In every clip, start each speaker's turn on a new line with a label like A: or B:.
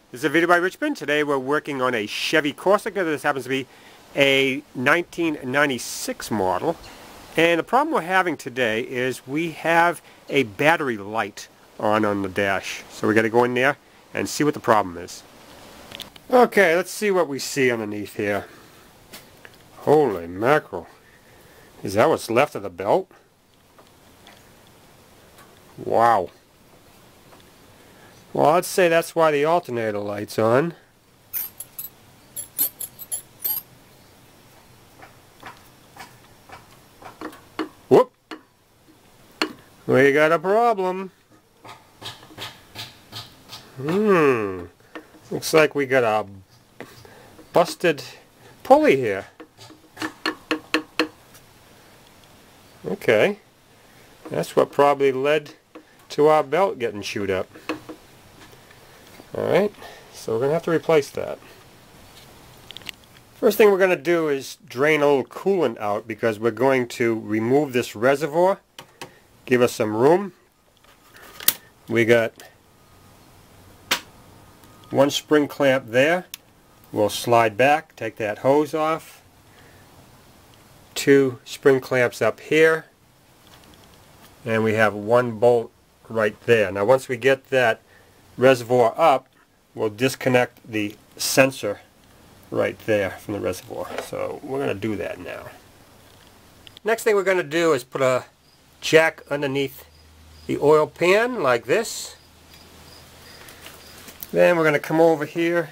A: This is a video by Richmond. Today we're working on a Chevy Corsica. This happens to be a 1996 model. And the problem we're having today is we have a battery light on the dash. So we got to go in there and see what the problem is. Okay, let's see what we see underneath here. Holy mackerel. Is that what's left of the belt? Wow. Well, I'd say that's why the alternator light's on. Whoop! We got a problem. Looks like we got a busted pulley here. Okay. That's what probably led to our belt getting chewed up. Alright, so we're going to have to replace that. First thing we're going to do is drain a little coolant out because we're going to remove this reservoir, give us some room. We got one spring clamp there. We'll slide back, take that hose off. Two spring clamps up here. And we have one bolt right there. Now once we get that reservoir up, we'll disconnect the sensor right there from the reservoir. So we're going to do that now. Next thing we're going to do is put a jack underneath the oil pan like this. Then we're going to come over here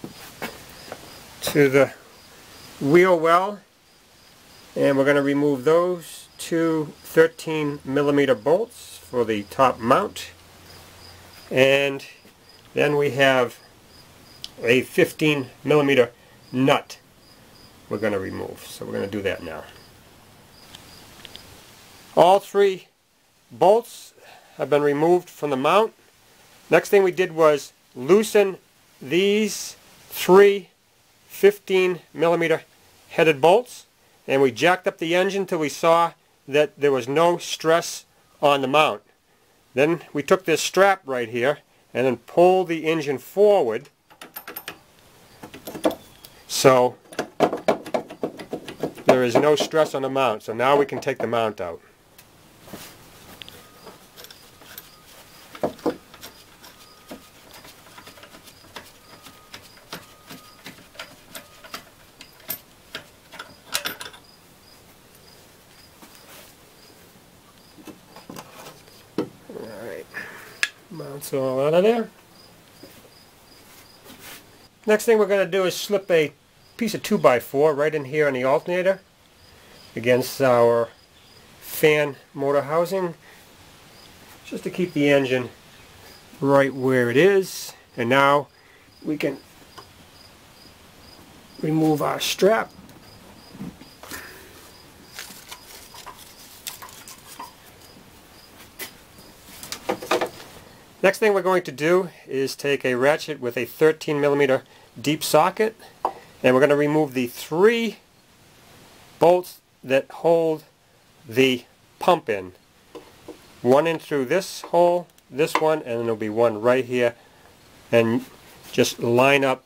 A: to the wheel well and we're going to remove those two 13mm bolts for the top mount. And then we have a 15mm nut we're going to remove. So we're going to do that now. All three bolts have been removed from the mount. Next thing we did was loosen these three 15mm headed bolts, and we jacked up the engine till we saw that there was no stress on the mount. Then we took this strap right here and then pulled the engine forward so there is no stress on the mount. So now we can take the mount out. Mount's all out of there. Next thing we're going to do is slip a piece of 2x4 right in here on the alternator against our fan motor housing, just to keep the engine right where it is. And now we can remove our strap. Next thing we're going to do is take a ratchet with a 13mm deep socket, and we're going to remove the three bolts that hold the pump in. One in through this hole, this one, and then there'll be one right here, and just line up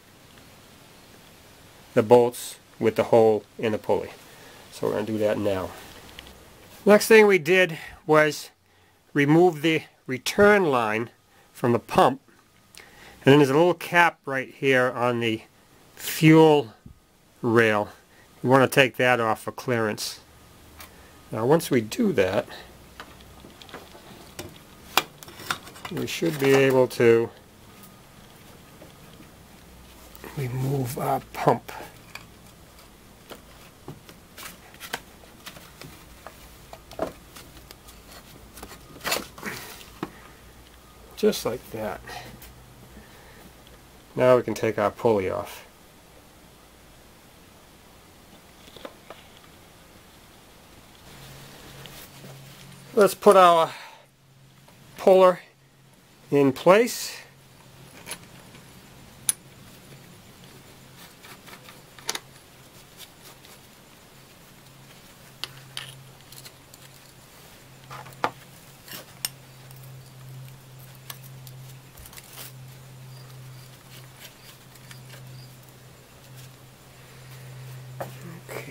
A: the bolts with the hole in the pulley. So we're going to do that now. Next thing we did was remove the return line from the pump, and then there's a little cap right here on the fuel rail. We want to take that off for clearance. Now once we do that, we should be able to remove our pump. Just like that. Now we can take our pulley off. Let's put our puller in place. Okay.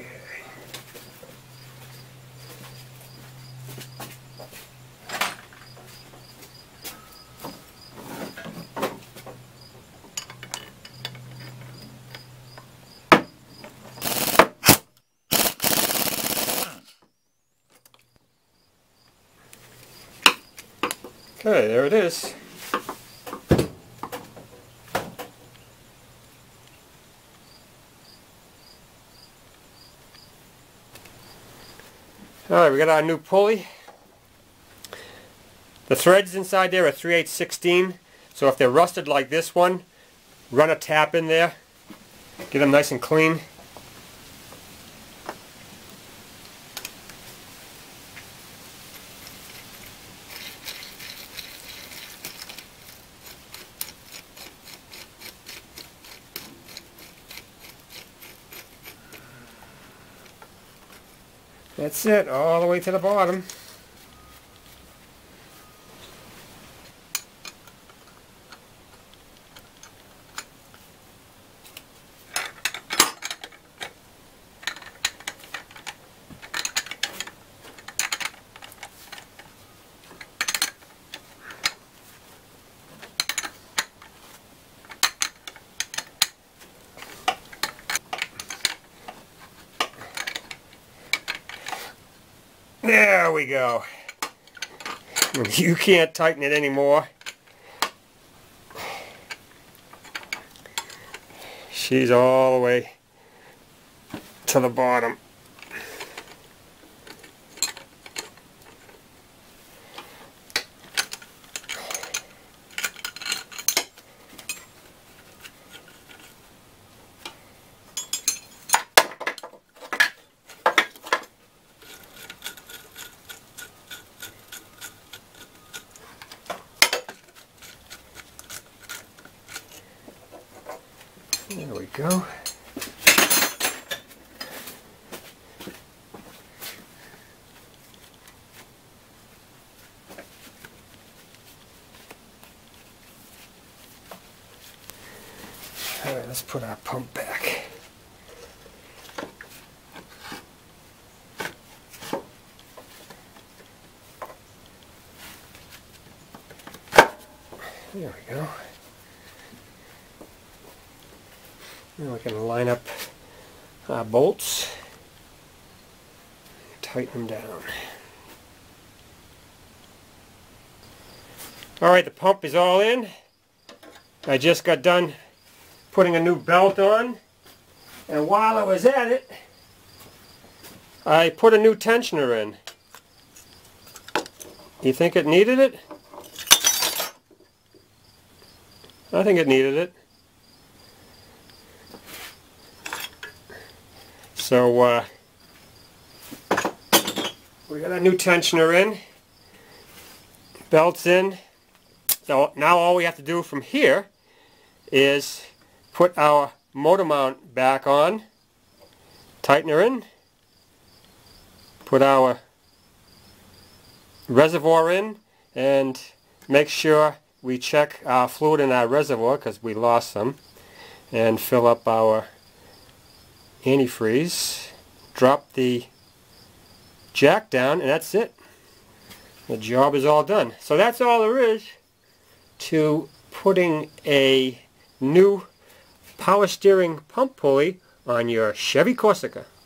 A: Okay, there it is. Alright, we got our new pulley. The threads inside there are 3/8/16, so if they're rusted like this one, run a tap in there, get them nice and clean. That's it, all the way to the bottom. There we go. You can't tighten it anymore. She's all the way to the bottom. There we go. All right, let's put our pump back. There we go. Now we can line up our bolts, tighten them down. Alright, the pump is all in. I just got done putting a new belt on, and while I was at it, I put a new tensioner in. You think it needed it? I think it needed it. So we got a new tensioner in, belts in. So now all we have to do from here is put our motor mount back on, tighten her in, put our reservoir in, and make sure we check our fluid in our reservoir because we lost some, and fill up our antifreeze, drop the jack down, and that's it. The job is all done. So that's all there is to putting a new power steering pump pulley on your Chevy Corsica.